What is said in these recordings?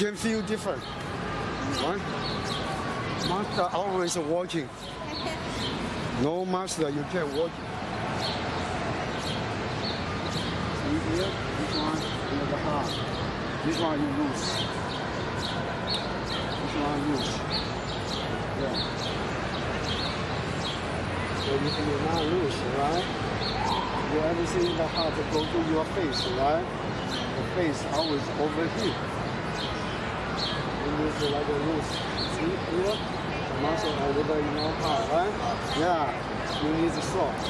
can feel different. Right? Master always watching. No master, you can't watch. See here, this one in the heart. This one you lose. This one lose. Yeah. So you cannot lose, right? You everything in the heart go to your face, right? The face always over here. You lose like a loose. See here? The muscle over in your heart, right? Yeah. You need the salt.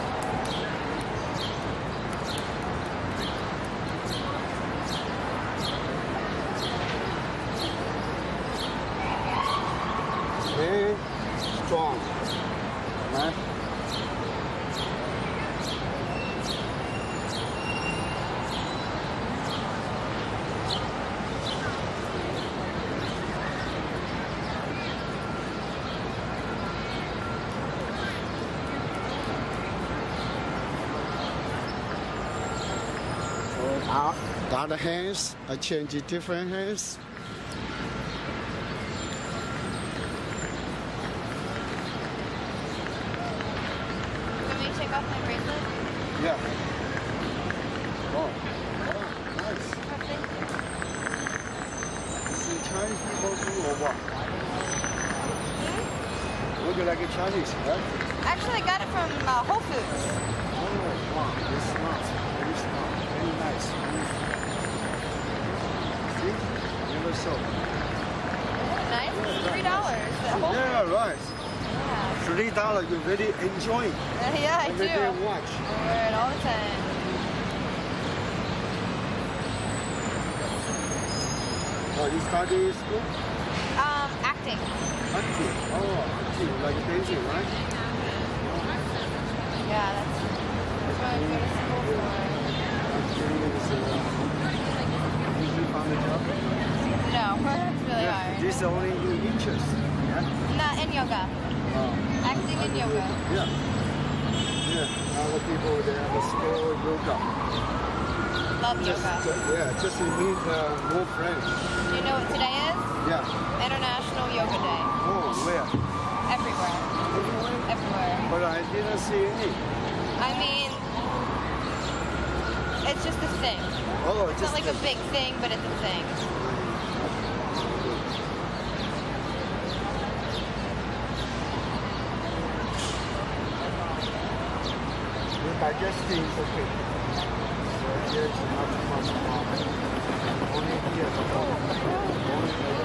Very strong, right? The other hands, I change it different hands. Let me take off my bracelet. Yeah. Oh, nice. Oh, thank you. Is it Chinese people do or what? Look like a Chinese, right? Actually, I got it from Whole Foods. Oh, wow, it's smart. Very smart. Very nice. See? Never saw. Nice. $3 at Whole Foods. Yeah, right. Yeah. $3, you really enjoy it. Yeah, I Every do. day watch. I wear it all the time. Oh, you study school? Acting. Acting. Oh, acting, like dancing, right? Yeah, that's what I go to school for. Acting is, did you find a job? No, it's really hard. This is only your interest, yeah? Not in yoga. Oh. Acting in yoga. Yeah. Yeah. Other people, they have a school yoga. Love yoga. Yeah, just to meet more friends. Do you know what today is? Yeah. International Yoga Day. Oh, where? Everywhere. Everywhere. But I didn't see any. I mean, it's just a thing. Oh, It's just not like a big thing, but it's a thing. Your digestion is okay. So here is not too much problem. Only here. Only here.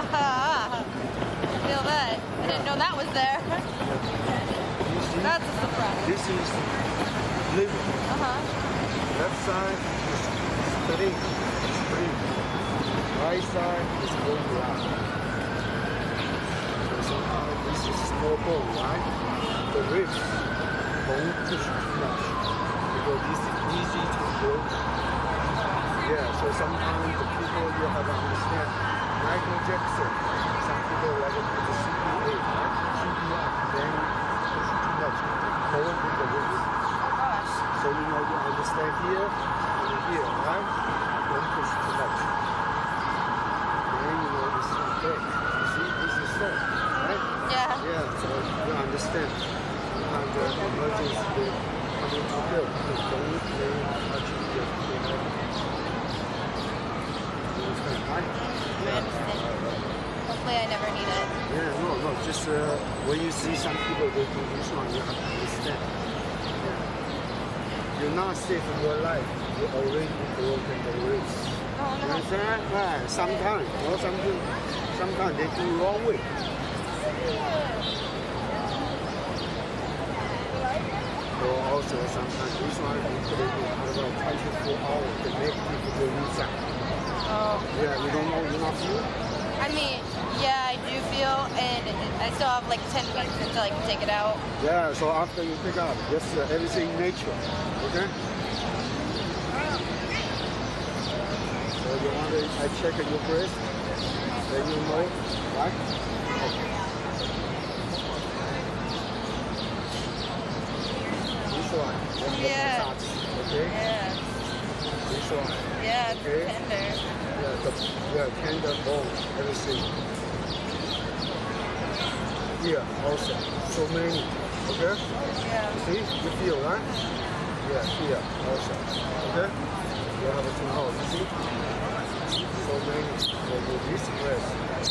Feel that. I didn't know that was there. You see? That's a surprise. This is liver. Left side is spring. Right side is going down. So somehow this is small bone, right? The ribs don't push too much because this is easy to grow. Yeah, so sometimes the people you have to understand. Michael Jackson, some people like to put the CPA, right? CPR, then push too much. Don't with the ribs. Gosh. So you know you understand here and here, right? Don't push too much. Then you know this is great. You see, this is so, right? Yeah. Yeah, so you understand. Sometimes the emergency will come into play. Don't let touch your head. You understand, right? I understand. Hopefully I never need it. Yeah, no, just when you see some people they do this one, you have to understand. Yeah. You're not safe in your life. You already broken the ribs. Oh, You no. understand? Right. Sometimes, or sometimes they do wrong way. So also sometimes this one you put it in about 24 hours to make people go inside. Oh. Yeah, you don't know enough you? I mean, yeah, I do feel, and I still have like 10 weeks until I can take it out. Yeah, so after you pick up, just everything nature. Okay? So you want to, I check your breast, then you know, right? Okay. This one, then Yeah. massage, okay? Yeah. This one. Yeah, it's Okay. tender. Tender bone, everything. Here also, so many. Okay? Yeah. See, you feel, right? Yeah, here also. Okay? You have to know, you see? So many. So this place,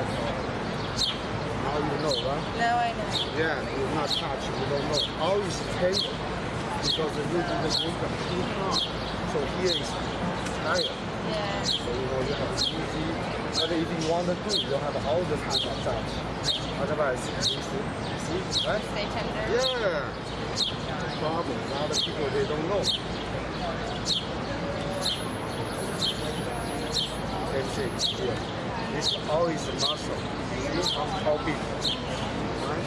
now you know, right? Now I know. Yeah, you're not touch, you don't know. How is tender? Because the root of the drink are too hard. So here is higher. Yeah. So you know you have easy. But if you want to do, you have all the time of touch. Otherwise, you see, right? Stay tender. Yeah. The problem. A lot of people they don't know. Same thing here. This all is muscle. See how big, right?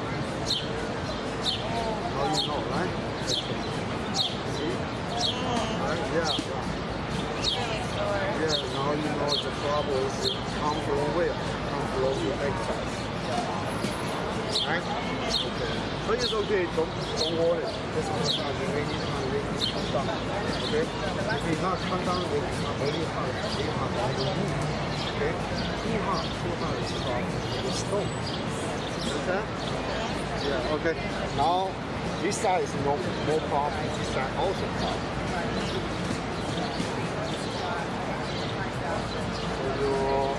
Now you know, right? See? Right? Yeah. Right. Really sore. Yeah, now you know the trouble is come from where? Come from your exercise. Right? Okay. So it's okay, don't worry. This massage anytime they can come down. Okay? If it's not come down, it is not very hard. Very hard. Like a move. Okay? Too hard is a problem. It's slow. Okay? Yeah, okay. Now this side is no problem. This side also problem. Your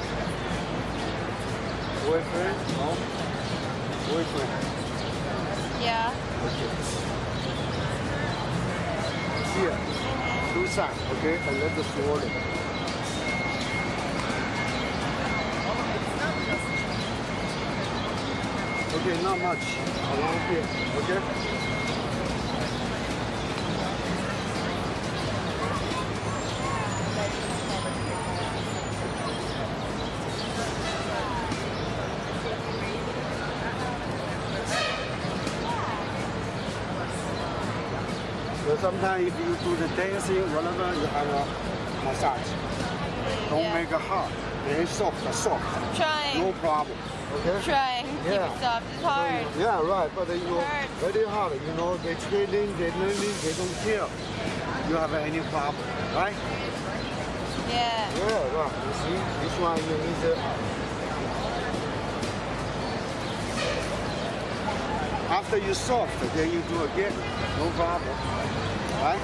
boyfriend? No? Boyfriend. Yeah. Okay. Here. Two sides, okay? And let the swollen. Okay, not much. Around here, okay? So sometimes if you do the dancing, whatever, you have a massage. Don't make it hard. Very soft. Trying. No problem. Okay? Trying. Keep Yeah. it soft. It's hard. Yeah, right. But you know, Hard. very hard. You know, they training, they learning, they don't care. You have any problem, right? Yeah. Yeah, right. You see, this one you need to. After you soft, then you do again. No problem, right?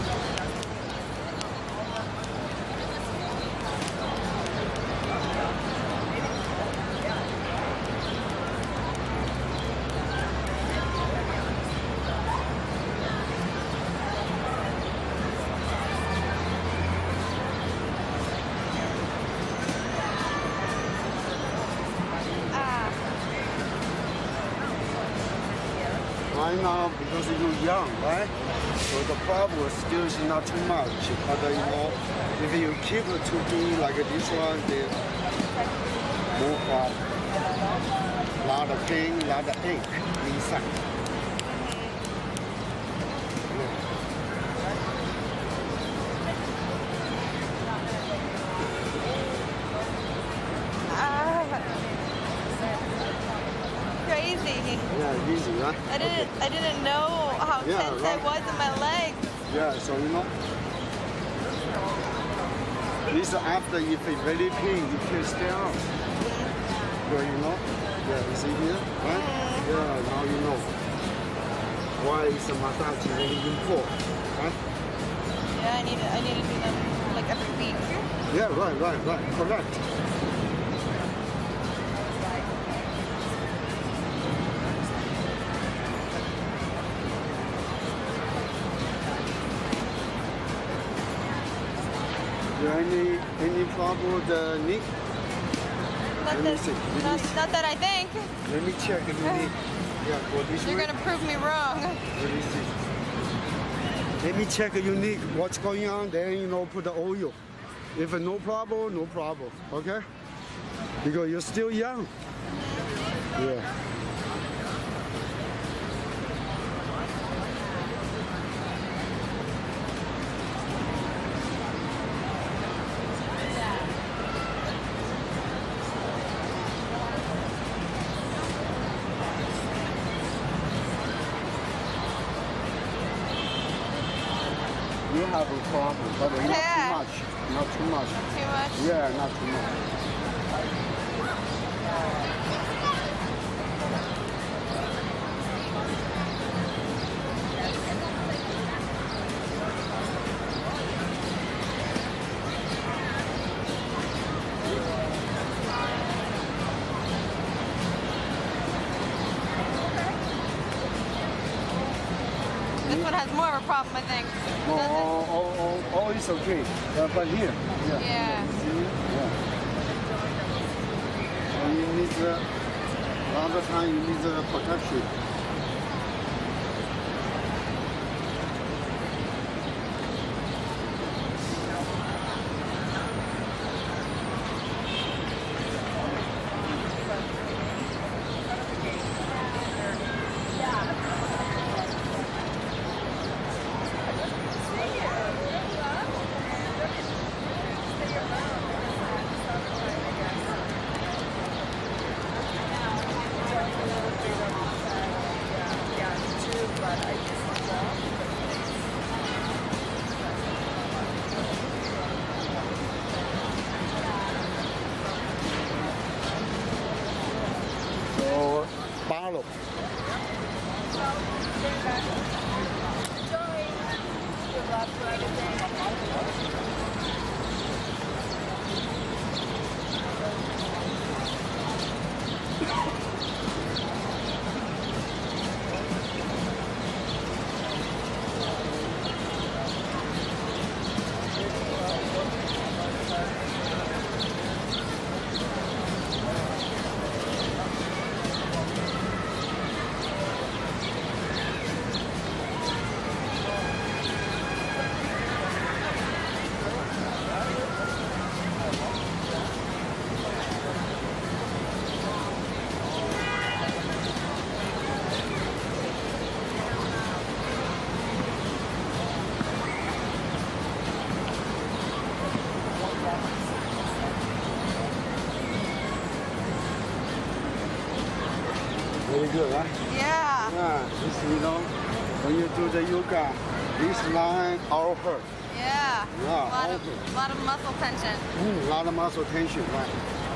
Ah. Right now, because you're young, right? So the problem still is not too much. But you know, if you keep it to do like this one, then no problem. Lot of pain, lot of ache inside. Ah. Crazy. Yeah, easy, right? I didn't know how Yeah, tense right. I was in my legs. Yeah, so you know. This after if it's very pain, you can stay out. Yeah, you know? Yeah, you see here, right? Yeah, now you know. Why is a massage very important, right? Yeah, I need to do them like every week. Yeah, right, correct. Any problem with the knee? Not Let me that, see. not that I think. Let me check the knee. Yeah, go this You're way. gonna prove me wrong. Let me see. Let me check your knee. What's going on? Then you know, put the oil. If no problem, no problem. Okay? Because you're still young. Yeah. You have a problem, but not Yeah. too much. Not too much. Too much? Yeah, not too much. This one has more of a problem, I think. Oh, it's okay. But here, Yeah. See? Yeah. And you need the, other time you need the protection. So, 8路。Very good, right? Yeah. Yeah, this, when you do the yoga, this line all hurt. Yeah. Yeah, A okay. lot of muscle tension. A lot of muscle tension, right?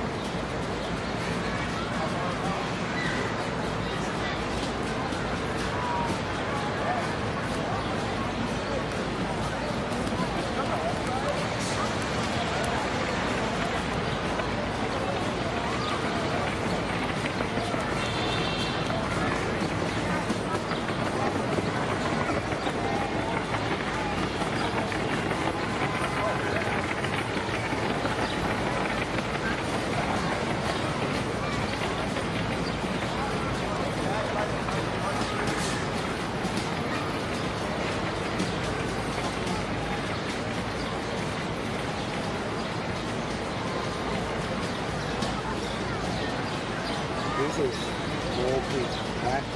This is more big, right?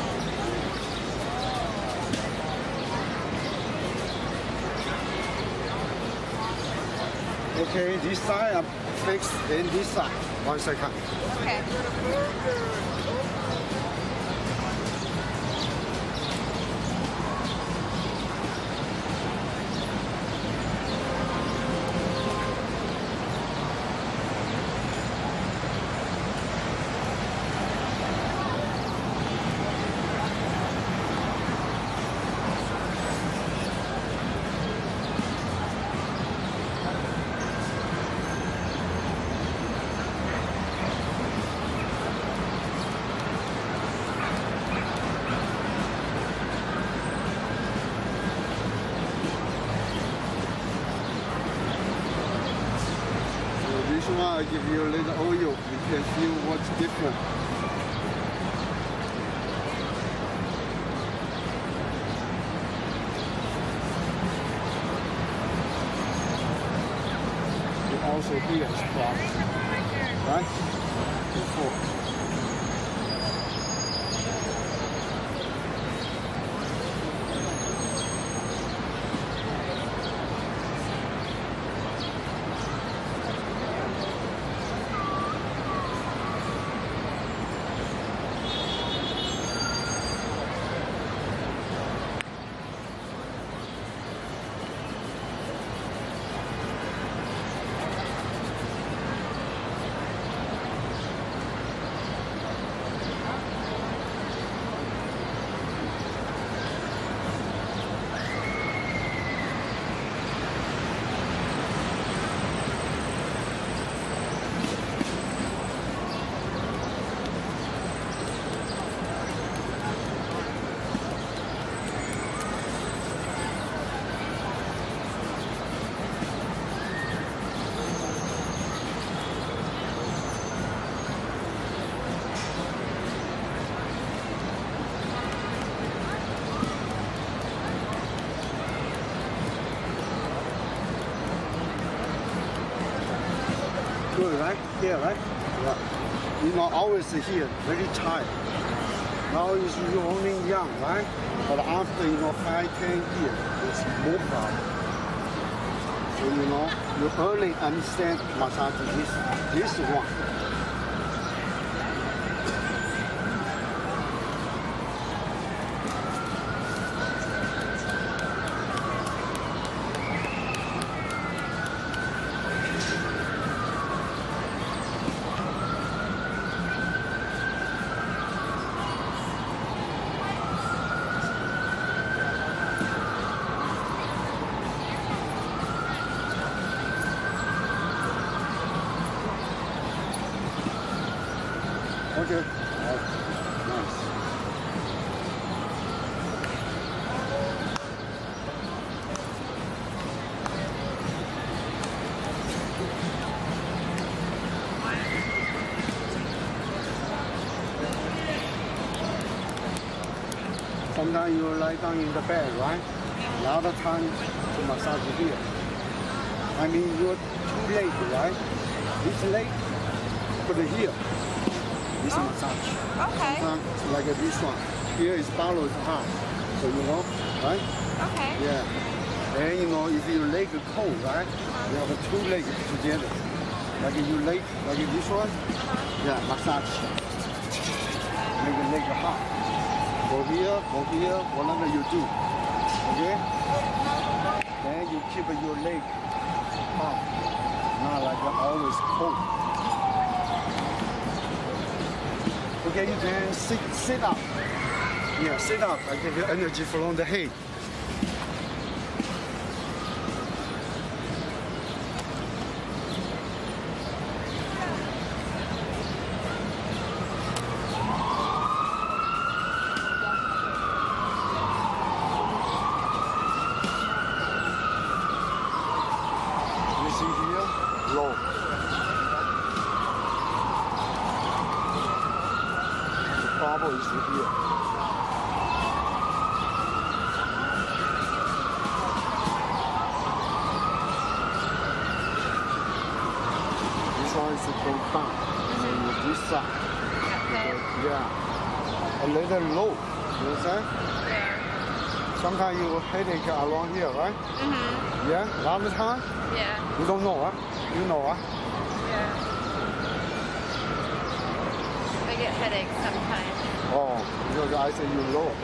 Okay, this side I'm fixed, then this side. 1 second. Okay. This one I give you a little oil, you can feel what's different. You also hear a spot, right? Before. right? Here, right? Yeah. You know, always here, very tight. Now you're only young, right? But after, 5-10 years, it's more problem. So, you early understand massage this one. Okay. Nice. Sometimes you lie down in the bed, right? A lot of time to massage here. I mean, you're too late, right? This late, put it here. This massage. Okay. Sometimes like this one. Here is borrowed half. So right? Okay. Yeah. Then if your leg cold, right? You have two legs together. Like your leg, like this one. Yeah, massage. Make the leg hot. Go here, whatever you do. Okay? Then you keep your leg hot. Not like always cold. Okay, you can sit up. Yeah, sit up. I give you energy from the head. You see here? Low. Trouble is here. This one is go down. And this side. Okay. Yeah. A little low. You understand? Yeah. Sometimes you headache around here, right? Mm-hmm. Yeah. A lot of time. Yeah. You don't know, huh? You know, huh? Yeah. I get headaches sometimes. Oh, because I say you low.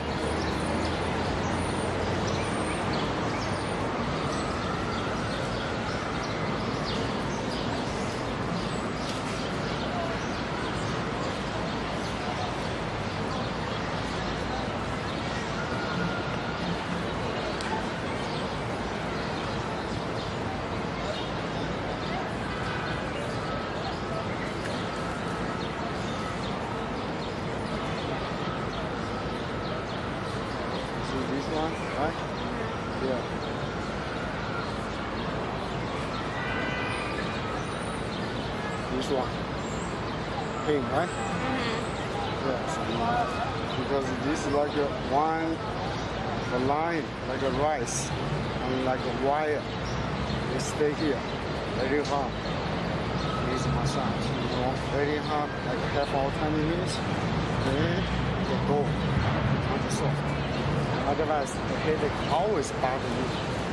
This one, right? Yeah. This one. Pink, right? Mm-hmm. Yes. Because this is like a line, like a rice, and like a wire. They stay here, very hard. This massage, very hard, like half hour, 20 minutes. Then you go, become soft. Otherwise, the headache always bother you.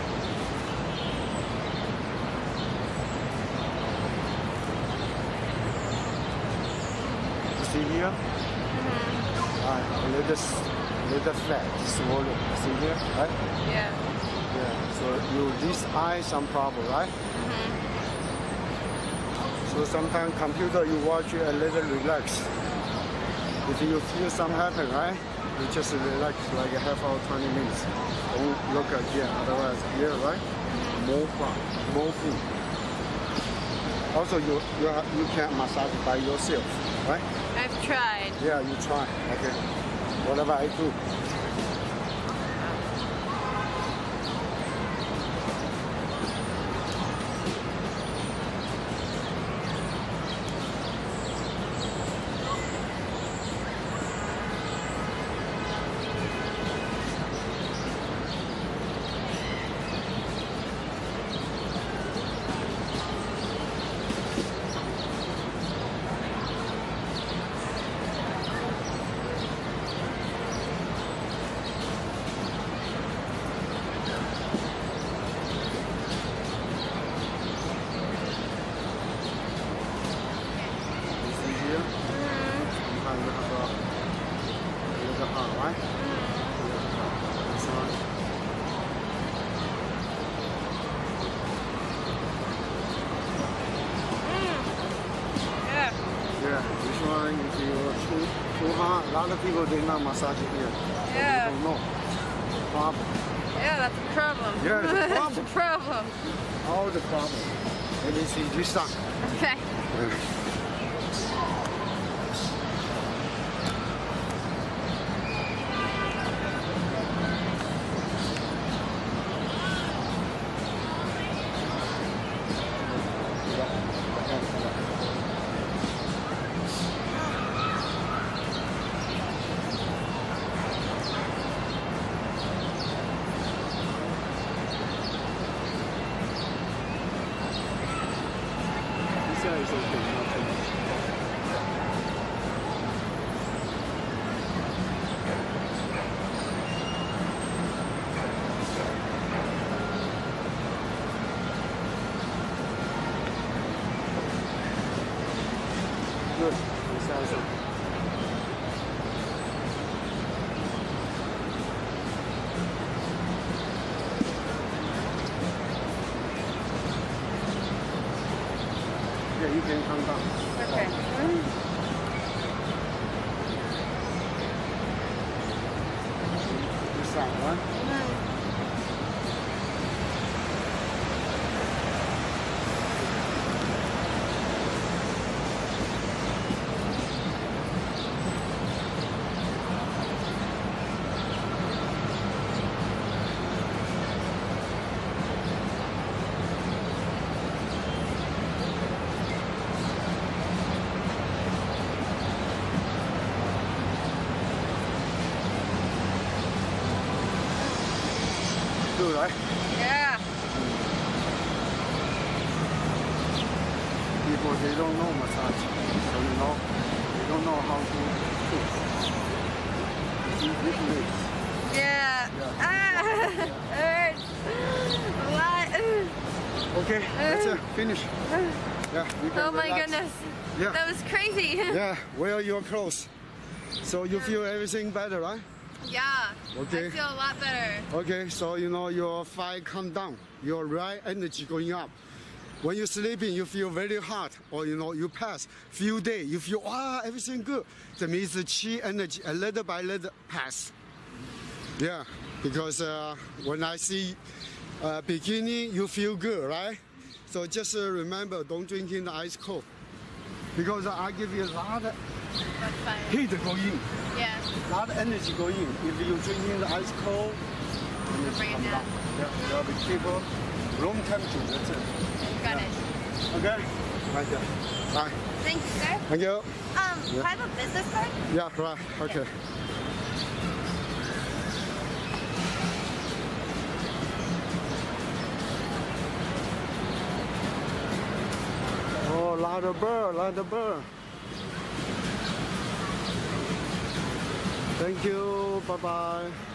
You see here? A little fat, swollen. See here, right? Yeah. Yeah. So this eye some problem, right? So sometimes computer you watch it a little relax. If you feel something happen, right? You just relax like a half hour, 20 minutes. Don't look again, otherwise here, right? More fun, more food. Also, you can massage by yourself, right? I've tried. Yeah, you try. Okay. Whatever I do. you have a little heart, right? This one. Yeah. Yeah, this one if you too hard, a lot of people they not massage here. Yeah. They don't know. Problem. Yeah, that's a problem. Yeah, it's a That's problem. a problem. All the problem. Let me see this one. Okay. This one is okay, not too much. Good. This one is okay. Yeah, you can come down. Okay. This side, right? Good, right? Yeah. People, they don't know massage. So, you know, they don't know how to fix. See, this legs. Yeah. Yeah. Ah, it hurts. What? Okay, that's it. Finish. Yeah, you can Oh my relax. goodness. Yeah. That was crazy. Yeah, wear your clothes. So you feel everything better, right? Yeah. Okay. I feel a lot better. Okay, so you know your fight come down, your right energy going up. When you're sleeping, you feel very hot, or you know you pass few days, you feel everything good. That means the chi energy a little by little pass. Yeah, because when I see beginning, you feel good, right? So just remember, don't drink in the ice cold, because I give you a lot of That's fine. heat go in. Yeah. A lot of energy go in. If you drink in the ice cold, energy Bring it come down. down. Yeah, that'll be cheaper. Room temperature, that's it. Got Yeah. it. Okay? Right there. Bye. Thank you, sir. Thank you. Do I have a business card? Yeah, right. Okay. Oh, lot of bird, lot of bird. Thank you. Bye-bye.